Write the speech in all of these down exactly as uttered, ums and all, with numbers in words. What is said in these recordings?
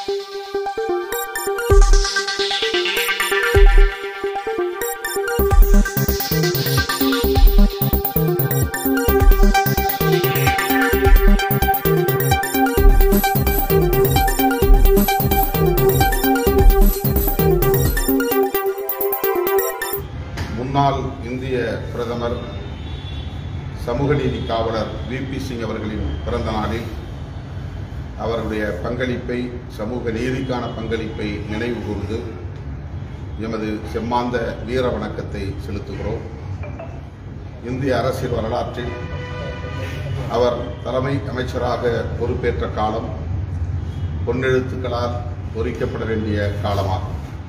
முன்னாள் இந்திய பிரதமர் சமூக நீதி காவலர் வி பி சிங் அவர்களின் பிறந்த நாளில் அவருடைய பங்களிப்பை, சமூக நீதிக்கான பங்களிப்பை நினைவு கூர்ந்து எமது செம்மாந்த வீர வணக்கத்தை செலுத்துகிறோம். இந்திய அரசியல் வரலாற்றில் அவர் தலைமை அமைச்சராக பொறுப்பேற்ற காலம் பொன்னெழுத்துக்களால் பொறிக்கப்பட வேண்டிய காலமாகும்.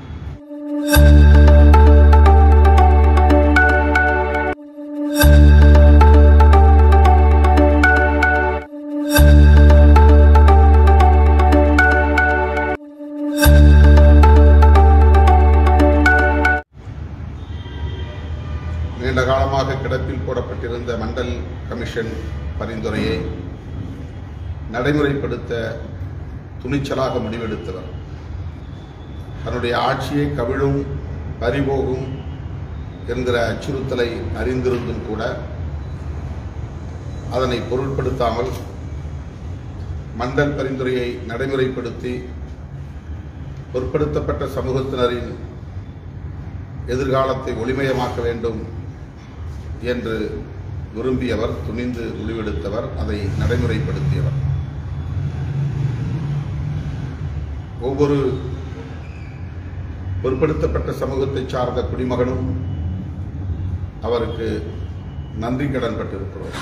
நீண்ட காலமாக கிடப்பில் போடப்பட்டிருந்த மண்டல் கமிஷன் பரிந்துரையை நடைமுறைப்படுத்த துணிச்சலாக முடிவெடுத்தவர். தன்னுடைய ஆட்சியை கவிழும், பறிபோகும் என்கிற அச்சுறுத்தலை அறிந்திருந்தும் கூட அதனை பொருட்படுத்தாமல் மண்டல் பரிந்துரையை நடைமுறைப்படுத்தி பிற்படுத்தப்பட்ட சமூகத்தினரின் எதிர்காலத்தை ஒளிமயமாக்க வேண்டும் என்று விரும்பியவர், துணிந்து முடிவெடுத்தவர், அதை நடைமுறைப்படுத்தியவர். ஒவ்வொரு பிற்படுத்தப்பட்ட சமூகத்தை சார்ந்த குடிமகனும் அவருக்கு நன்றி கடன் பட்டிருக்கிறோம்.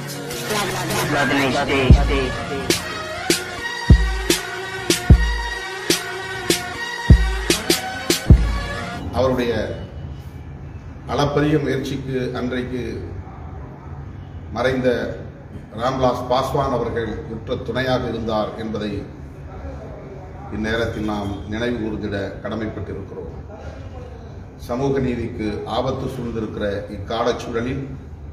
அவருடைய அளப்பரிய முயற்சிக்கு அன்றைக்கு மறைந்த ராம்விலாஸ் பாஸ்வான் அவர்கள் உற்ற துணையாக இருந்தார் என்பதை இந்நேரத்தில் நாம் நினைவு கூர்ந்திட கடமைப்பட்டிருக்கிறோம். சமூக நீதிக்கு ஆபத்து சூழ்ந்திருக்கிற இக்காலச்சூழலில்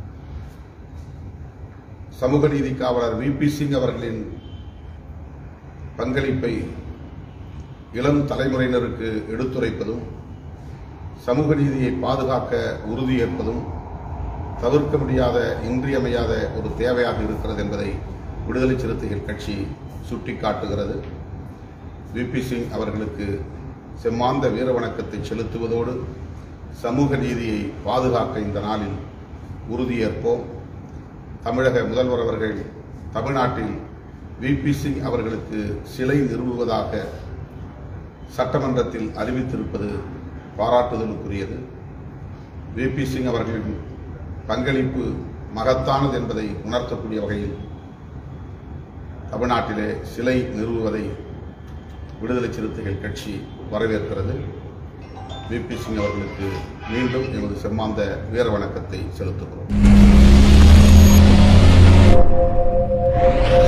சமூக நீதி காவலர் வி பி சிங் அவர்களின் பங்களிப்பை இளம் தலைமுறையினருக்கு எடுத்துரைப்பதும், சமூக நீதியை பாதுகாக்க உறுதியேற்பதும் தவிர்க்க முடியாத, இன்றியமையாத ஒரு தேவையாக இருக்கிறது என்பதை விடுதலை சிறுத்தைகள் கட்சி சுட்டிக்காட்டுகிறது. வி பி சிங் அவர்களுக்கு செம்மாந்த வீர வணக்கத்தை செலுத்துவதோடு சமூக நீதியை பாதுகாக்க இந்த நாளில் உறுதியேற்போம். தமிழக முதல்வர் அவர்கள் தமிழ்நாட்டில் வி பி சிங் அவர்களுக்கு சிலை நிறுவுவதாக சட்டமன்றத்தில் அறிவித்திருப்பது பாராட்டுதலுக்குரியது. வி பி சிங் அவர்களின் பங்களிப்பு மகத்தானது என்பதை உணர்த்தக்கூடிய வகையில் தமிழ்நாட்டிலே சிலை நிறுவுவதை விடுதலை சிறுத்தைகள் கட்சி வரவேற்கிறது. வி பி சிங் அவர்களுக்கு மீண்டும் எமது செம்மாந்த வீர வணக்கத்தை செலுத்துகிறோம்.